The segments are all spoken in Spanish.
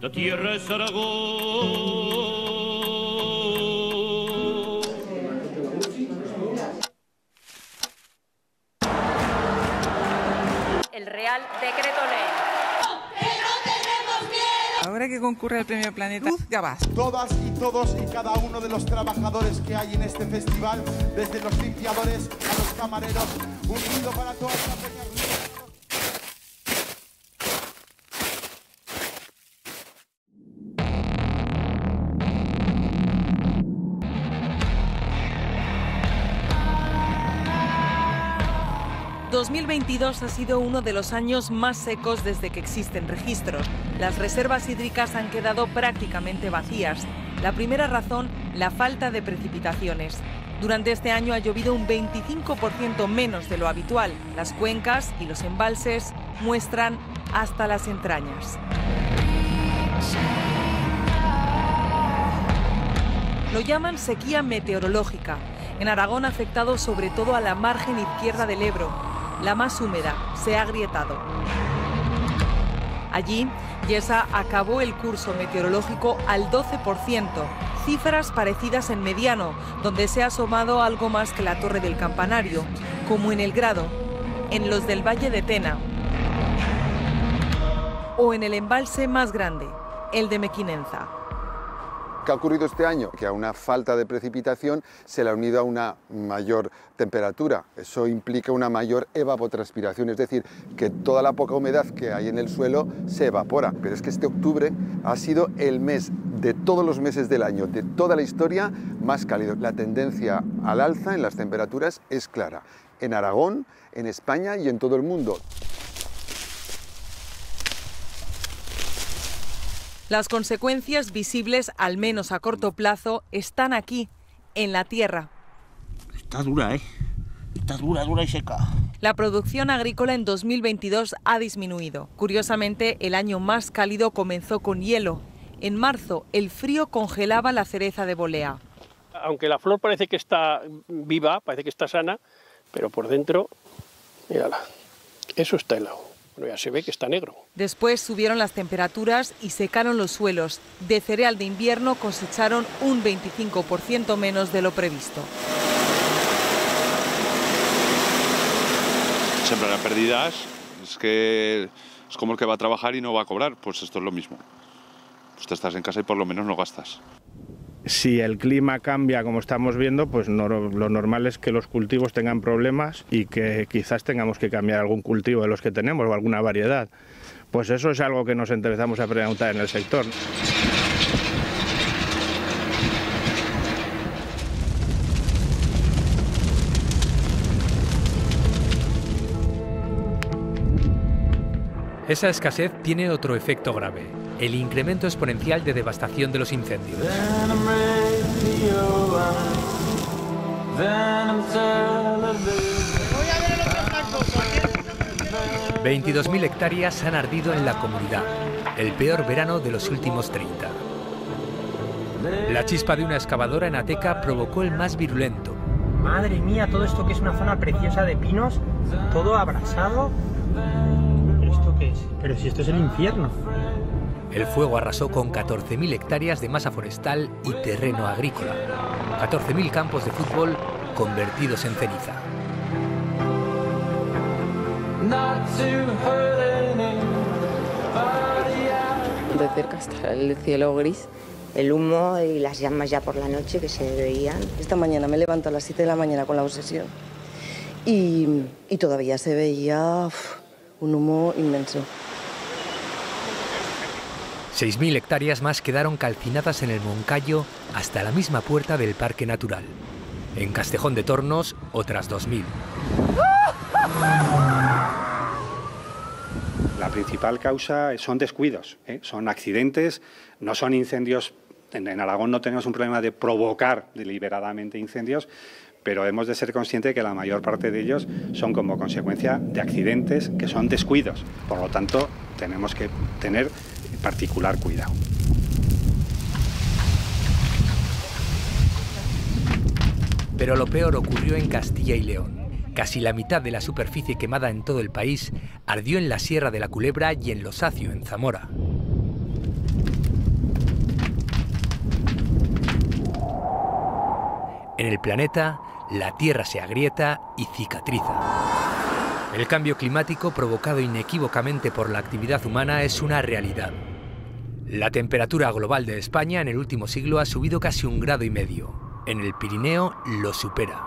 esta tierra es Aragón. El Real Decreto Ley. ¡Que no tenemos miedo! Ahora que concurre el Premio Planeta Luz, ya vas. Todas y todos y cada uno de los trabajadores que hay en este festival, desde los limpiadores a los camareros, un ruido para toda esta peña. 2022 ha sido uno de los años más secos desde que existen registros. Las reservas hídricas han quedado prácticamente vacías. La primera razón, la falta de precipitaciones. Durante este año ha llovido un 25% menos de lo habitual. Las cuencas y los embalses muestran hasta las entrañas. Lo llaman sequía meteorológica. En Aragón ha afectado sobre todo a la margen izquierda del Ebro. La más húmeda se ha agrietado. Allí, Yesa acabó el curso meteorológico al 12%, cifras parecidas en Mediano, donde se ha asomado algo más que la Torre del Campanario, como en El Grado, en los del Valle de Tena o en el embalse más grande, el de Mequinenza. ¿Qué ha ocurrido este año? Que a una falta de precipitación se le ha unido a una mayor temperatura. Eso implica una mayor evapotranspiración, es decir, que toda la poca humedad que hay en el suelo se evapora. Pero es que este octubre ha sido el mes de todos los meses del año, de toda la historia, más cálido. La tendencia al alza en las temperaturas es clara, en Aragón, en España y en todo el mundo. Las consecuencias visibles, al menos a corto plazo, están aquí, en la tierra. Está dura, ¿eh? Está dura, dura y seca. La producción agrícola en 2022 ha disminuido. Curiosamente, el año más cálido comenzó con hielo. En marzo, el frío congelaba la cereza de Bolea. Aunque la flor parece que está viva, parece que está sana, pero por dentro, mírala, eso está helado. Bueno, ya se ve que está negro. Después subieron las temperaturas y secaron los suelos. De cereal de invierno cosecharon un 25% menos de lo previsto. Sembrarán pérdidas, es como el que va a trabajar y no va a cobrar, pues esto es lo mismo. Pues te estás en casa y por lo menos no gastas. Si el clima cambia como estamos viendo, pues lo normal es que los cultivos tengan problemas y que quizás tengamos que cambiar algún cultivo de los que tenemos o alguna variedad. Pues eso es algo que nos empezamos a preguntar en el sector. Esa escasez tiene otro efecto grave, el incremento exponencial de devastación de los incendios. 22.000 hectáreas han ardido en la comunidad, el peor verano de los últimos 30. La chispa de una excavadora en Ateca provocó el más virulento. Madre mía, todo esto que es una zona preciosa de pinos, todo abrasado. ¿Esto qué es? Pero si esto es el infierno. El fuego arrasó con 14.000 hectáreas de masa forestal y terreno agrícola. 14.000 campos de fútbol convertidos en ceniza. De cerca está el cielo gris, el humo y las llamas ya por la noche que se veían. Esta mañana me levanto a las 7 de la mañana con la obsesión y todavía se veía un humo inmenso. 6.000 hectáreas más quedaron calcinadas en el Moncayo hasta la misma puerta del Parque Natural. En Castejón de Tornos, otras 2.000. La principal causa son descuidos, son accidentes, no son incendios. En Aragón no tenemos un problema de provocar deliberadamente incendios, pero hemos de ser conscientes de que la mayor parte de ellos son como consecuencia de accidentes que son descuidos. Por lo tanto, tenemos que tener particular cuidado. Pero lo peor ocurrió en Castilla y León. Casi la mitad de la superficie quemada en todo el país ardió en la Sierra de la Culebra y en Losacio, en Zamora. En el planeta, la Tierra se agrieta y cicatriza. El cambio climático provocado inequívocamente por la actividad humana es una realidad. La temperatura global de España en el último siglo ha subido casi 1,5 grados. En el Pirineo lo supera.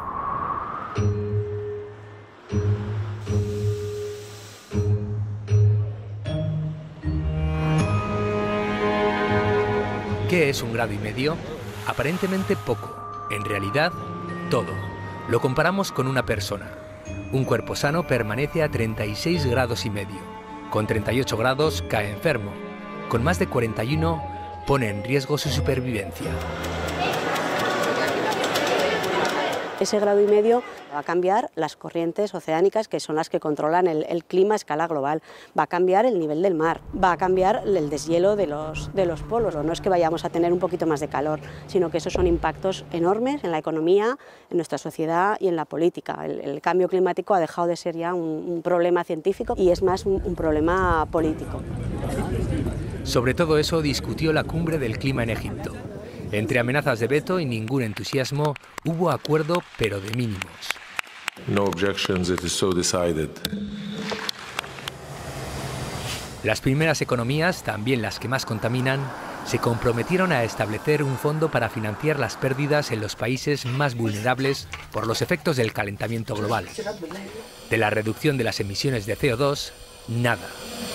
¿Qué es 1,5 grados? Aparentemente poco. En realidad, todo. Lo comparamos con una persona. Un cuerpo sano permanece a 36,5 grados. Con 38 grados cae enfermo. Con más de 41 pone en riesgo su supervivencia. Ese 1,5 grados va a cambiar las corrientes oceánicas, que son las que controlan el clima a escala global. Va a cambiar el nivel del mar, va a cambiar el deshielo de los polos. No es que vayamos a tener un poquito más de calor, sino que esos son impactos enormes en la economía, en nuestra sociedad y en la política. El cambio climático ha dejado de ser ya un problema científico y es más un problema político. Sobre todo eso discutió la cumbre del clima en Egipto. Entre amenazas de veto y ningún entusiasmo, hubo acuerdo, pero de mínimos. No objections, it is so decided. Las primeras economías, también las que más contaminan, se comprometieron a establecer un fondo para financiar las pérdidas en los países más vulnerables por los efectos del calentamiento global. De la reducción de las emisiones de CO2, nada.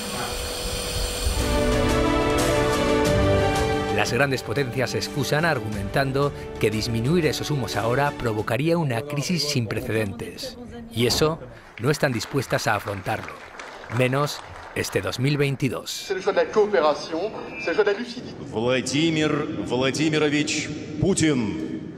Las grandes potencias se excusan argumentando que disminuir esos humos ahora provocaría una crisis sin precedentes. Y eso no están dispuestas a afrontarlo. Menos este 2022. Vladimir Vladimirovich Putin.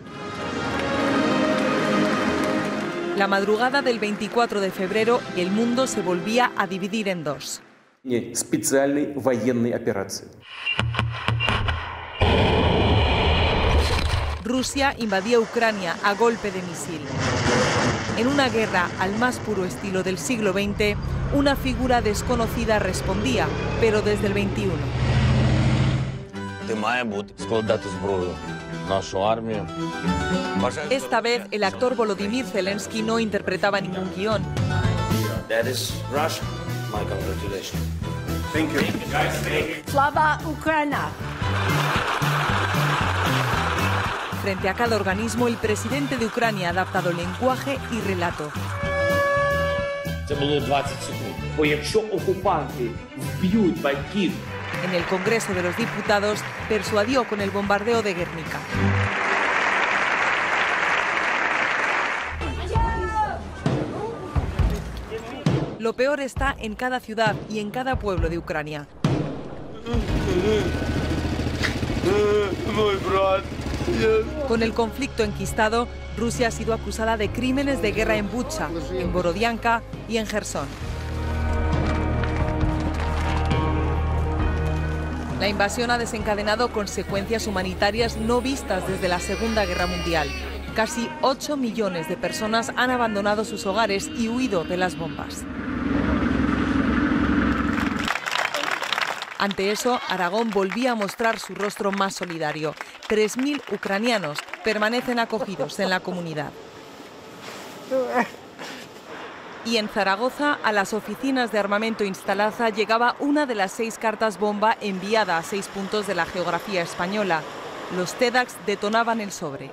La madrugada del 24 de febrero, el mundo se volvía a dividir en dos. Специальной военной операции. Rusia invadía Ucrania a golpe de misil. En una guerra al más puro estilo del siglo XX, una figura desconocida respondía, pero desde el XXI. Esta vez el actor Volodymyr Zelensky no interpretaba ningún guión. Slava Ucrania. Frente a cada organismo, el presidente de Ucrania ha adaptado lenguaje y relato. En el Congreso de los Diputados persuadió con el bombardeo de Guernica. Lo peor está en cada ciudad y en cada pueblo de Ucrania. Con el conflicto enquistado, Rusia ha sido acusada de crímenes de guerra en Bucha, en Borodianka y en Jersón. La invasión ha desencadenado consecuencias humanitarias no vistas desde la Segunda Guerra Mundial. Casi 8 millones de personas han abandonado sus hogares y huido de las bombas. Ante eso, Aragón volvía a mostrar su rostro más solidario. 3.000 ucranianos permanecen acogidos en la comunidad. Y en Zaragoza, a las oficinas de Armamento Instalaza llegaba una de las 6 cartas bomba enviada a 6 puntos de la geografía española. Los TEDx detonaban el sobre.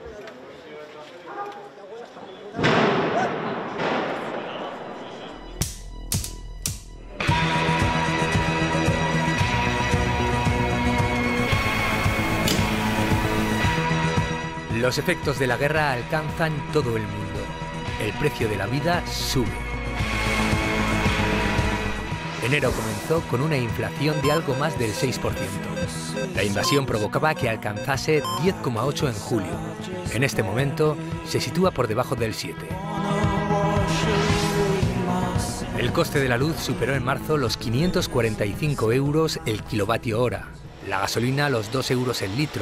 Los efectos de la guerra alcanzan todo el mundo. El precio de la vida sube. Enero comenzó con una inflación de algo más del 6%. La invasión provocaba que alcanzase 10,8 en julio. En este momento se sitúa por debajo del 7. El coste de la luz superó en marzo los 545 euros el kilovatio hora. La gasolina los 2 euros el litro.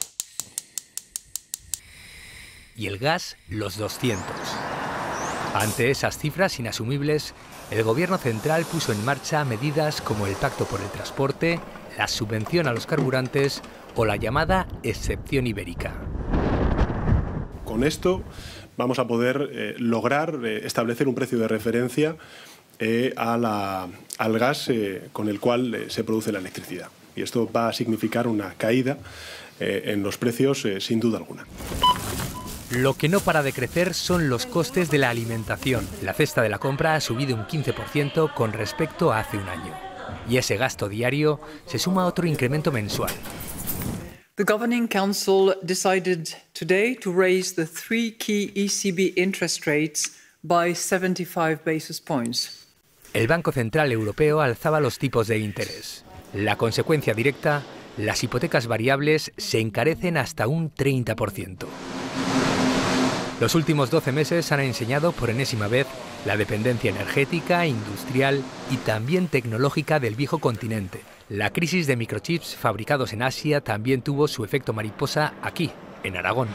Y el gas los 200. Ante esas cifras inasumibles, el Gobierno central puso en marcha medidas como el Pacto por el Transporte, la subvención a los carburantes o la llamada excepción ibérica. con esto vamos a poder lograr establecer un precio de referencia al gas con el cual se produce la electricidad. Y esto va a significar una caída en los precios sin duda alguna. Lo que no para de crecer son los costes de la alimentación. La cesta de la compra ha subido un 15% con respecto a hace un año. Y ese gasto diario se suma a otro incremento mensual. The Governing Council decided today to raise the 3 key ECB interest rates by 75 basis points. El Banco Central Europeo alzaba los tipos de interés. La consecuencia directa, las hipotecas variables se encarecen hasta un 30%. Los últimos 12 meses han enseñado por enésima vez la dependencia energética, industrial y también tecnológica del viejo continente. La crisis de microchips fabricados en Asia también tuvo su efecto mariposa aquí, en Aragón.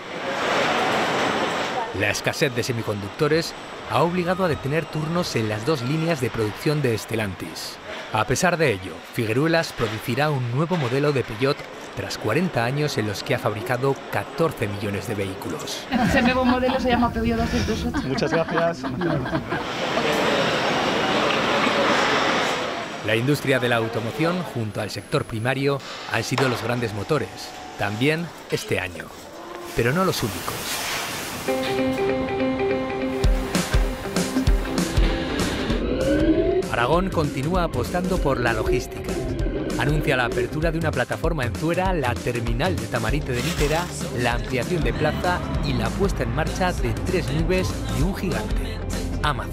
La escasez de semiconductores ha obligado a detener turnos en las 2 líneas de producción de Stellantis. A pesar de ello, Figueruelas producirá un nuevo modelo de Peugeot tras 40 años en los que ha fabricado 14 millones de vehículos. Ese nuevo modelo se llama Peugeot 208. Muchas gracias. La industria de la automoción, junto al sector primario, han sido los grandes motores, también este año, pero no los únicos. Aragón continúa apostando por la logística. Anuncia la apertura de una plataforma en Zuera, la terminal de Tamarite de Litera, la ampliación de plaza y la puesta en marcha de 3 nubes y un gigante, Amazon.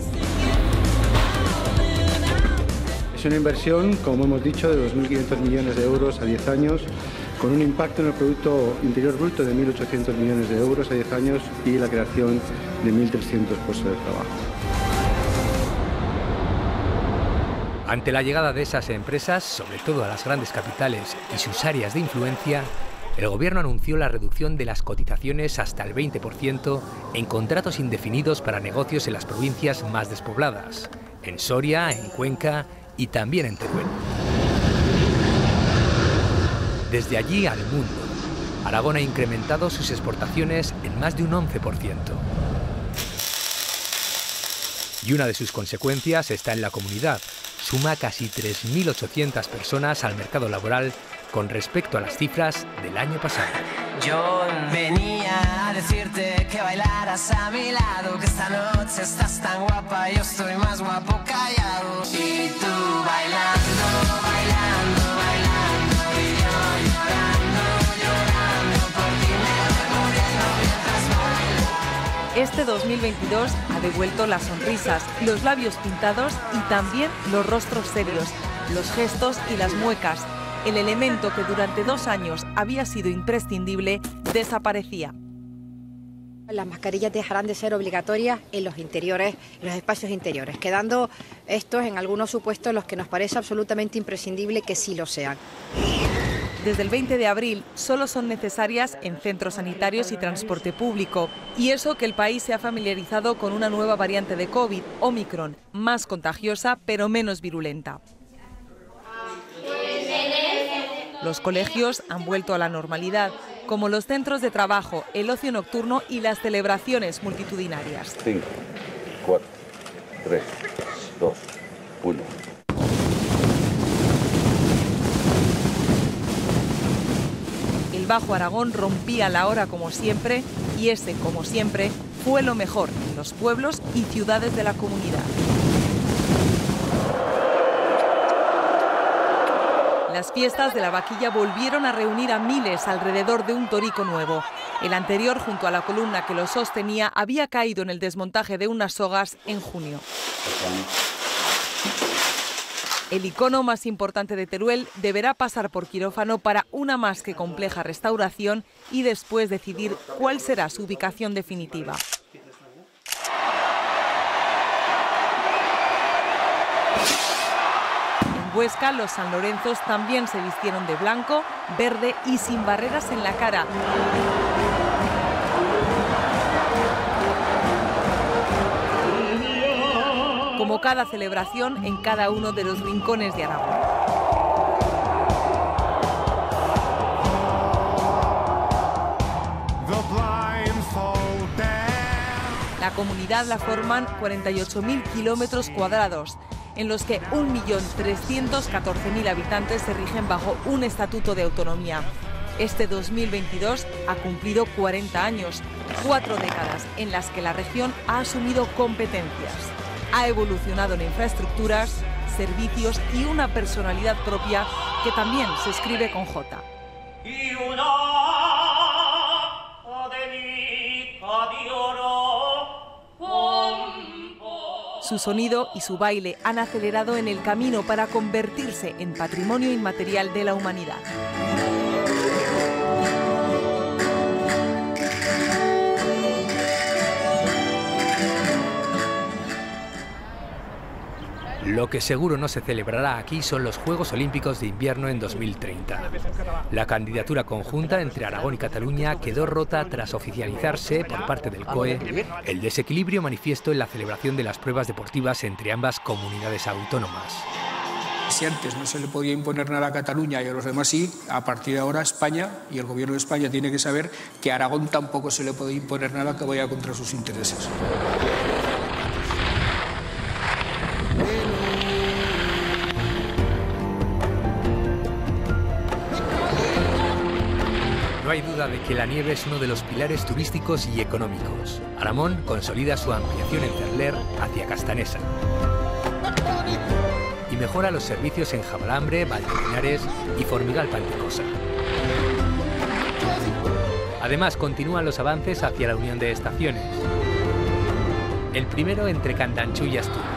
Es una inversión, como hemos dicho, de 2.500 millones de euros a 10 años, con un impacto en el Producto Interior Bruto de 1.800 millones de euros a 10 años y la creación de 1.300 puestos de trabajo. Ante la llegada de esas empresas, sobre todo a las grandes capitales y sus áreas de influencia, el Gobierno anunció la reducción de las cotizaciones hasta el 20% en contratos indefinidos para negocios en las provincias más despobladas, en Soria, en Cuenca y también en Teruel. Desde allí al mundo, Aragón ha incrementado sus exportaciones en más de un 11%. Y una de sus consecuencias está en la comunidad. Suma casi 3.800 personas al mercado laboral con respecto a las cifras del año pasado. Yo venía a decirte que bailaras a mi lado, que esta noche estás tan guapa, yo estoy más guapo callado. Y tú bailando, bailando, bailando, y yo llorando, llorando, por ti me voy muriendo mientras bailo. Este 2022 ha devuelto las sonrisas, los labios pintados y también los rostros serios, los gestos y las muecas. El elemento que durante 2 años había sido imprescindible desaparecía. Las mascarillas dejarán de ser obligatorias en los interiores, en los espacios interiores, quedando estos en algunos supuestos en los que nos parece absolutamente imprescindible que sí lo sean. Desde el 20 de abril solo son necesarias en centros sanitarios y transporte público. Y eso que el país se ha familiarizado con una nueva variante de COVID, Omicron, más contagiosa pero menos virulenta. Los colegios han vuelto a la normalidad, como los centros de trabajo, el ocio nocturno y las celebraciones multitudinarias. 5, 4, 3, 2, 1. El Bajo Aragón rompía la hora como siempre y ese, como siempre, fue lo mejor en los pueblos y ciudades de la comunidad. Las fiestas de la vaquilla volvieron a reunir a miles alrededor de un torico nuevo. El anterior, junto a la columna que lo sostenía, había caído en el desmontaje de unas sogas en junio. El icono más importante de Teruel deberá pasar por quirófano para una más que compleja restauración y después decidir cuál será su ubicación definitiva. En Huesca, los sanlorenzos también se vistieron de blanco, verde y sin barreras en la cara. Como cada celebración en cada uno de los rincones de Aragón. The blind fall. La comunidad la forman 48.000 kilómetros cuadrados, en los que 1.314.000 habitantes se rigen bajo un estatuto de autonomía. Este 2022 ha cumplido 40 años, 4 décadas en las que la región ha asumido competencias, ha evolucionado en infraestructuras, servicios y una personalidad propia que también se escribe con J. Su sonido y su baile han acelerado en el camino para convertirse en patrimonio inmaterial de la humanidad. Lo que seguro no se celebrará aquí son los Juegos Olímpicos de Invierno en 2030. La candidatura conjunta entre Aragón y Cataluña quedó rota tras oficializarse, por parte del COE, el desequilibrio manifiesto en la celebración de las pruebas deportivas entre ambas comunidades autónomas. Si antes no se le podía imponer nada a Cataluña y a los demás sí, a partir de ahora España y el gobierno de España tiene que saber que a Aragón tampoco se le puede imponer nada que vaya contra sus intereses. No hay duda de que la nieve es uno de los pilares turísticos y económicos. Aramón consolida su ampliación en Cerler hacia Castanesa y mejora los servicios en Jabalambre, Valdelinares y Formigal Panticosa. Además, continúan los avances hacia la unión de estaciones. El primero entre Candanchú y Astur.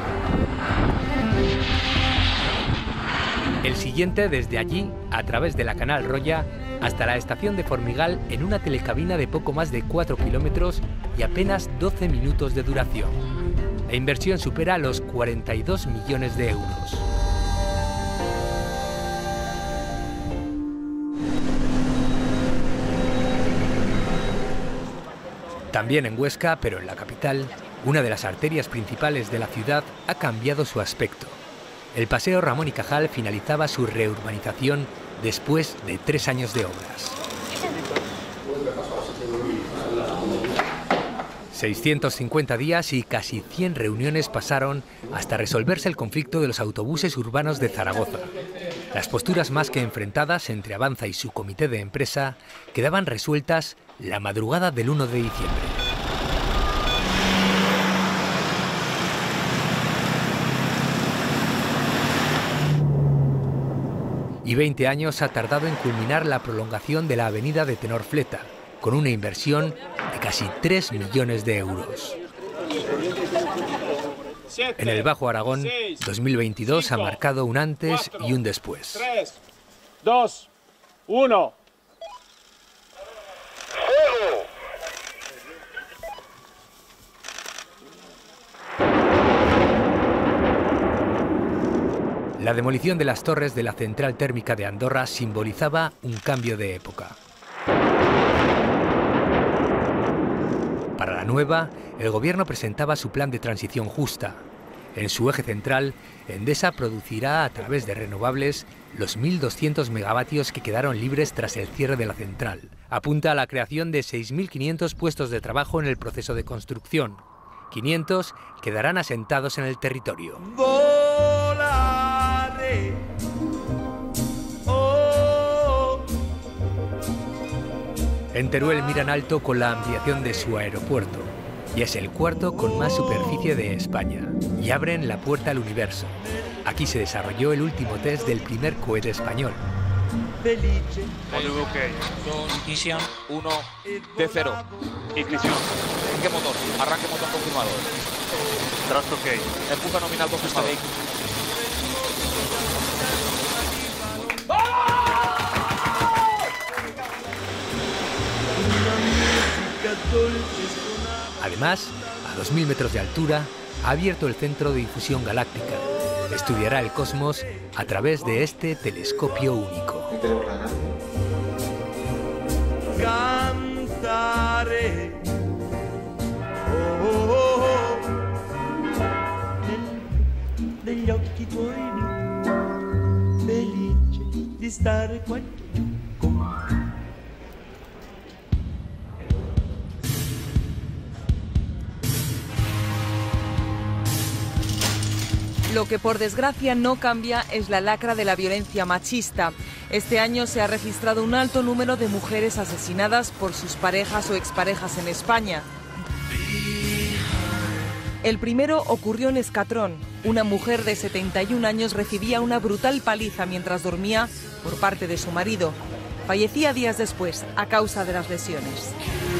El siguiente desde allí, a través de la Canal Roya, hasta la estación de Formigal en una telecabina de poco más de 4 kilómetros y apenas 12 minutos de duración. La inversión supera los 42 millones de euros. También en Huesca, pero en la capital, una de las arterias principales de la ciudad ha cambiado su aspecto. El Paseo Ramón y Cajal finalizaba su reurbanización después de 3 años de obras. 650 días y casi 100 reuniones pasaron hasta resolverse el conflicto de los autobuses urbanos de Zaragoza. Las posturas más que enfrentadas entre Avanza y su comité de empresa quedaban resueltas la madrugada del 1 de diciembre. Y 20 años ha tardado en culminar la prolongación de la avenida de Tenor-Fleta, con una inversión de casi 3 millones de euros. En el Bajo Aragón, 2022 ha marcado un antes y un después. 3, 2, 1. La demolición de las torres de la central térmica de Andorra simbolizaba un cambio de época. Para la nueva, el gobierno presentaba su plan de transición justa. En su eje central, Endesa producirá a través de renovables los 1.200 megavatios que quedaron libres tras el cierre de la central. Apunta a la creación de 6.500 puestos de trabajo en el proceso de construcción. 500 quedarán asentados en el territorio. En Teruel miran alto con la ampliación de su aeropuerto, y es el cuarto con más superficie de España, y abren la puerta al universo. Aquí se desarrolló el último test del primer cohete español. Modo ok. Ignición 1 de 0. Ignición. ¿En qué motor? Arranque motor confirmado. Thrust ok. Empuja nominal confirmado. Además, a 2000 metros de altura, ha abierto el Centro de Difusión Galáctica. Estudiará el cosmos a través de este telescopio único. Cantare, degli occhi tuoi, felice di stare qua. Lo que por desgracia no cambia es la lacra de la violencia machista. Este año se ha registrado un alto número de mujeres asesinadas por sus parejas o exparejas en España. El primero ocurrió en Escatrón. Una mujer de 71 años recibía una brutal paliza mientras dormía por parte de su marido. Fallecía días después a causa de las lesiones.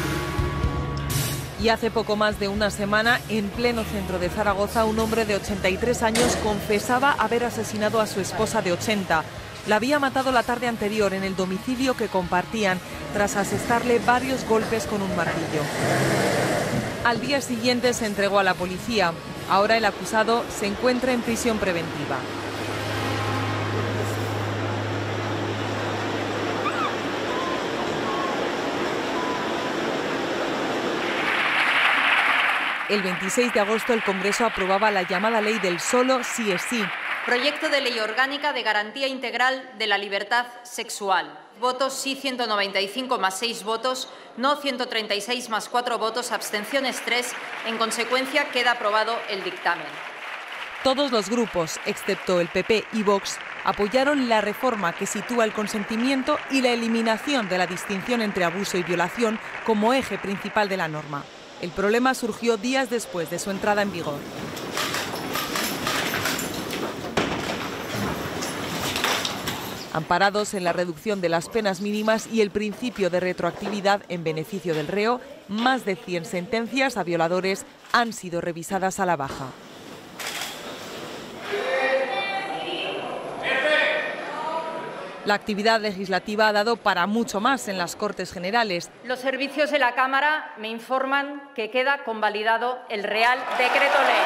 Y hace poco más de una semana, en pleno centro de Zaragoza, un hombre de 83 años confesaba haber asesinado a su esposa de 80. La había matado la tarde anterior en el domicilio que compartían, tras asestarle varios golpes con un martillo. Al día siguiente se entregó a la policía. Ahora el acusado se encuentra en prisión preventiva. El 26 de agosto el Congreso aprobaba la llamada ley del solo sí es sí. Proyecto de ley orgánica de garantía integral de la libertad sexual. Votos sí 195 más 6 votos, no 136 más 4 votos, abstenciones 3. En consecuencia queda aprobado el dictamen. Todos los grupos, excepto el PP y Vox, apoyaron la reforma que sitúa el consentimiento y la eliminación de la distinción entre abuso y violación como eje principal de la norma. El problema surgió días después de su entrada en vigor. Amparados en la reducción de las penas mínimas y el principio de retroactividad en beneficio del reo, más de 100 sentencias a violadores han sido revisadas a la baja. La actividad legislativa ha dado para mucho más en las Cortes Generales. Los servicios de la Cámara me informan que queda convalidado el Real Decreto Ley.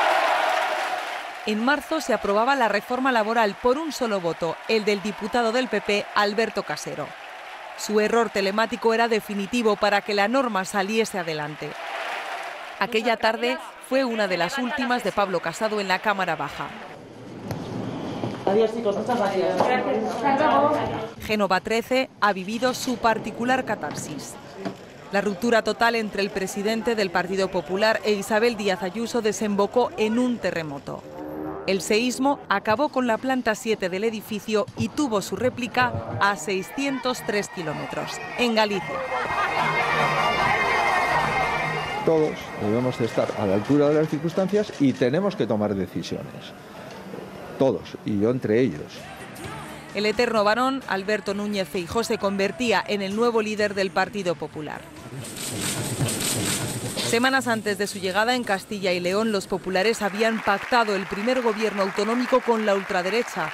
En marzo se aprobaba la reforma laboral por un solo voto, el del diputado del PP, Alberto Casero. Su error telemático era definitivo para que la norma saliese adelante. Aquella tarde fue una de las últimas de Pablo Casado en la Cámara Baja. Adiós, chicos, muchas gracias. Génova 13 ha vivido su particular catarsis. La ruptura total entre el presidente del Partido Popular e Isabel Díaz Ayuso desembocó en un terremoto. El seísmo acabó con la planta 7 del edificio y tuvo su réplica a 603 kilómetros, en Galicia. Todos debemos estar a la altura de las circunstancias y tenemos que tomar decisiones. Todos, y yo entre ellos. El eterno varón, Alberto Núñez Feijóo, se convertía en el nuevo líder del Partido Popular. Semanas antes de su llegada en Castilla y León, los populares habían pactado el primer gobierno autonómico con la ultraderecha.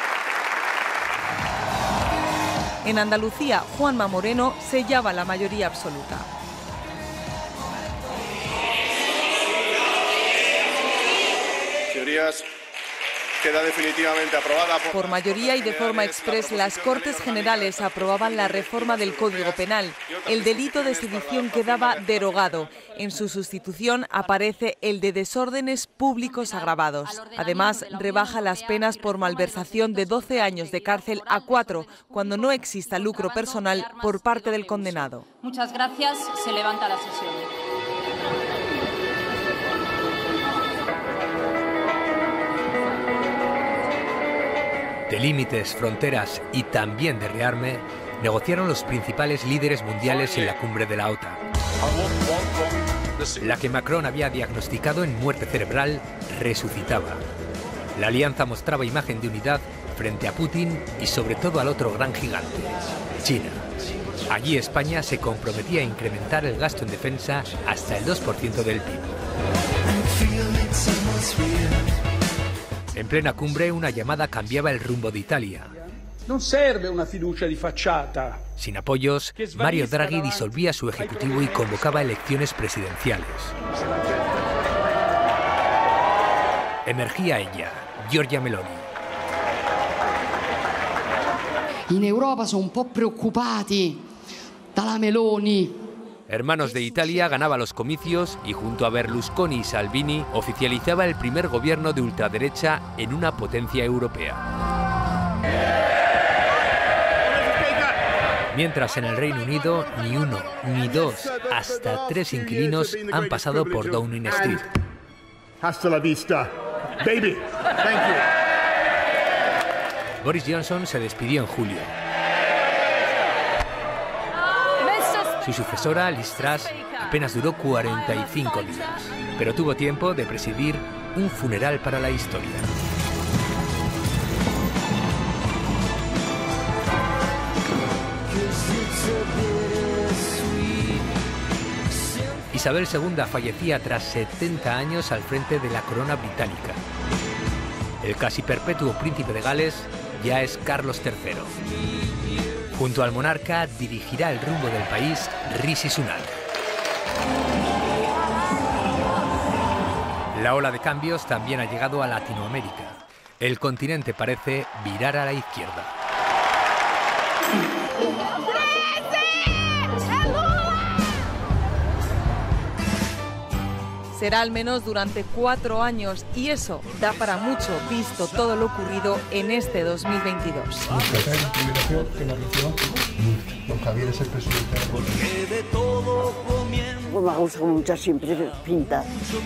En Andalucía, Juanma Moreno sellaba la mayoría absoluta. Señorías, queda definitivamente aprobada. Por mayoría y de forma exprés, las Cortes Generales aprobaban la reforma del Código Penal. El delito de sedición quedaba derogado. En su sustitución aparece el de desórdenes públicos agravados. Además, rebaja las penas por malversación de 12 años de cárcel a 4, cuando no exista lucro personal por parte del condenado. Muchas gracias. Se levanta la sesión. De límites, fronteras y también de rearme, negociaron los principales líderes mundiales en la cumbre de la OTAN. La que Macron había diagnosticado en muerte cerebral resucitaba. La alianza mostraba imagen de unidad frente a Putin y sobre todo al otro gran gigante, China. Allí España se comprometía a incrementar el gasto en defensa hasta el 2% del PIB. En plena cumbre, una llamada cambiaba el rumbo de Italia. No serve una fiducia di facciata. Sin apoyos, Mario Draghi disolvía su ejecutivo y convocaba elecciones presidenciales. Emergía ella, Giorgia Meloni. In Europa sono un po' preoccupati dalla Meloni. Hermanos de Italia ganaba los comicios y junto a Berlusconi y Salvini oficializaba el primer gobierno de ultraderecha en una potencia europea. Mientras en el Reino Unido ni uno, ni dos, hasta 3 inquilinos han pasado por Downing Street. Hasta la vista, baby. Thank you. Boris Johnson se despidió en julio. Su sucesora, Liz Truss, apenas duró 45 días, pero tuvo tiempo de presidir un funeral para la historia. Isabel II fallecía tras 70 años al frente de la corona británica. El casi perpetuo príncipe de Gales ya es Carlos III. Junto al monarca dirigirá el rumbo del país Rishi Sunak. La ola de cambios también ha llegado a Latinoamérica. El continente parece virar a la izquierda. Será al menos durante 4 años y eso da para mucho visto todo lo ocurrido en este 2022. Don Javier es el presidente. Pues me gusta mucho siempre pintar.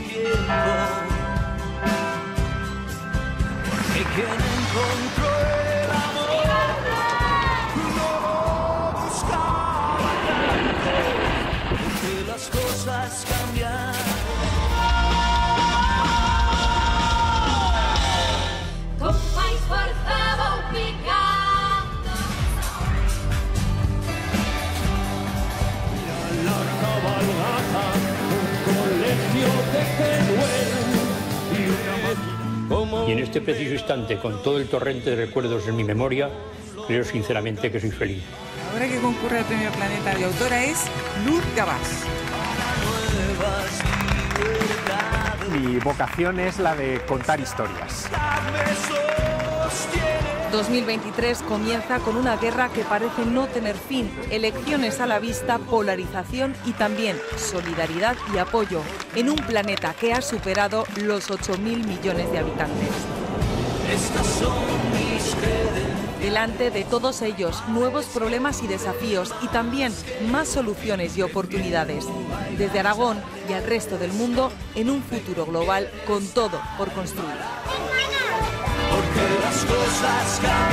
Las cosas cambian. Y en este preciso instante, con todo el torrente de recuerdos en mi memoria, creo sinceramente que soy feliz. La obra que concurre al Premio Planeta de autora es Luz Gabás. Mi vocación es la de contar historias. 2023 comienza con una guerra que parece no tener fin, elecciones a la vista, polarización y también solidaridad y apoyo en un planeta que ha superado los 8.000 millones de habitantes. Delante de todos ellos, nuevos problemas y desafíos y también más soluciones y oportunidades. Desde Aragón y al resto del mundo, en un futuro global con todo por construir. Porque las cosas cambian.